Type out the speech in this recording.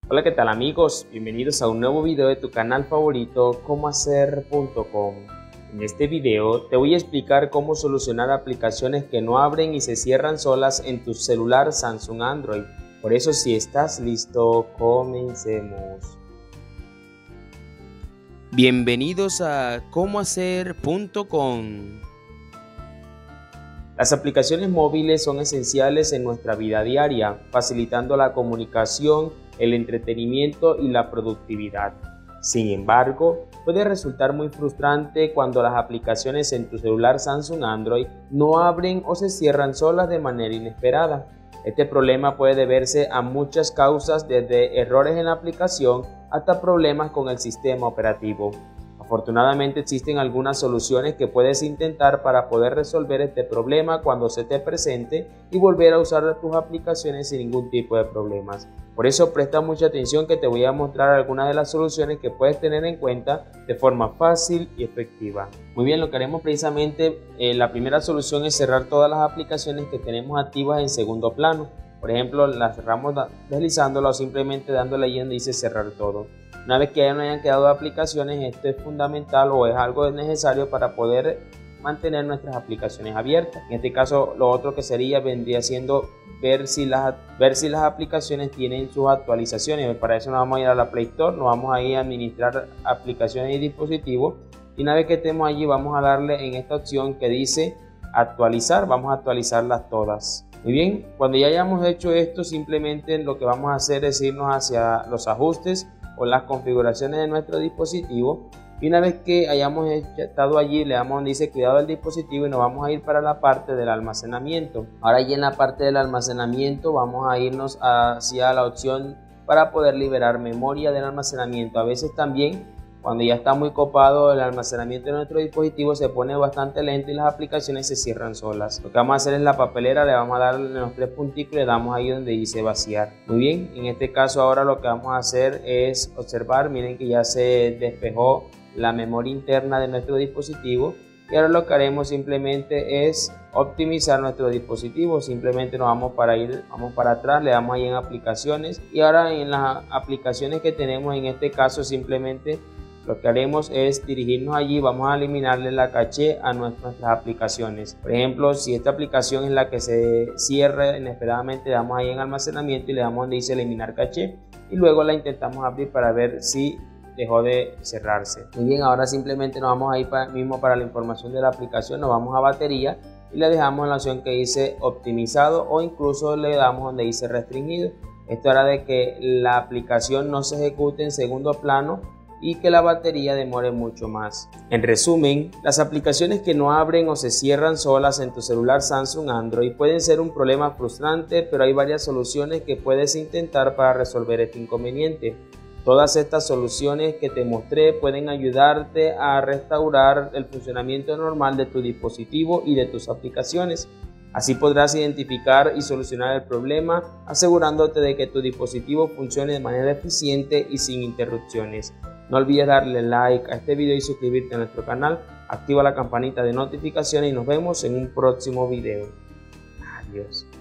Hola, ¿qué tal amigos? Bienvenidos a un nuevo video de tu canal favorito, comohacer.com. En este video te voy a explicar cómo solucionar aplicaciones que no abren y se cierran solas en tu celular Samsung Android. Por eso, si estás listo, comencemos. Bienvenidos a comohacer.com. Las aplicaciones móviles son esenciales en nuestra vida diaria, facilitando la comunicación, el entretenimiento y la productividad. Sin embargo, puede resultar muy frustrante cuando las aplicaciones en tu celular Samsung Android no abren o se cierran solas de manera inesperada. Este problema puede deberse a muchas causas, desde errores en la aplicación hasta problemas con el sistema operativo. Afortunadamente existen algunas soluciones que puedes intentar para poder resolver este problema cuando se te presente y volver a usar tus aplicaciones sin ningún tipo de problemas. Por eso presta mucha atención, que te voy a mostrar algunas de las soluciones que puedes tener en cuenta de forma fácil y efectiva. Muy bien, lo que haremos precisamente, la primera solución es cerrar todas las aplicaciones que tenemos activas en segundo plano. Por ejemplo, las cerramos deslizándola o simplemente dándole ahí donde dice cerrar todo. Una vez que ya no hayan quedado aplicaciones, esto es fundamental o es algo necesario para poder mantener nuestras aplicaciones abiertas. En este caso, lo otro que vendría siendo ver si las aplicaciones tienen sus actualizaciones. Para eso nos vamos a ir a la Play Store, nos vamos a ir a administrar aplicaciones y dispositivos, y una vez que estemos allí vamos a darle en esta opción que dice actualizar. Vamos a actualizarlas todas. Muy bien, cuando ya hayamos hecho esto, simplemente lo que vamos a hacer es irnos hacia los ajustes o las configuraciones de nuestro dispositivo, y una vez que hayamos estado allí le damos donde dice cuidado del dispositivo y nos vamos a ir para la parte del almacenamiento. Ahora, allí en la parte del almacenamiento vamos a irnos hacia la opción para poder liberar memoria del almacenamiento. A veces también, cuando ya está muy copado el almacenamiento de nuestro dispositivo, se pone bastante lento y las aplicaciones se cierran solas. Lo que vamos a hacer es la papelera, le vamos a dar en los tres puntitos y le damos ahí donde dice vaciar. Muy bien, en este caso ahora lo que vamos a hacer es observar, miren que ya se despejó la memoria interna de nuestro dispositivo, y ahora lo que haremos simplemente es optimizar nuestro dispositivo. Simplemente nos vamos para atrás, le damos ahí en aplicaciones, y ahora en las aplicaciones que tenemos, en este caso simplemente lo que haremos es dirigirnos allí, vamos a eliminarle la caché a nuestras aplicaciones. Por ejemplo, si esta aplicación es la que se cierra inesperadamente, le damos ahí en almacenamiento y le damos donde dice eliminar caché, y luego la intentamos abrir para ver si dejó de cerrarse. Muy bien, ahora simplemente nos vamos a ir mismo para la información de la aplicación, nos vamos a batería y le dejamos en la opción que dice optimizado, o incluso le damos donde dice restringido. Esto hará de que la aplicación no se ejecute en segundo plano y que la batería demore mucho más. En resumen, las aplicaciones que no abren o se cierran solas en tu celular Samsung Android pueden ser un problema frustrante, pero hay varias soluciones que puedes intentar para resolver este inconveniente. Todas estas soluciones que te mostré pueden ayudarte a restaurar el funcionamiento normal de tu dispositivo y de tus aplicaciones. Así podrás identificar y solucionar el problema, asegurándote de que tu dispositivo funcione de manera eficiente y sin interrupciones. No olvides darle like a este video y suscribirte a nuestro canal. Activa la campanita de notificaciones y nos vemos en un próximo video. Adiós.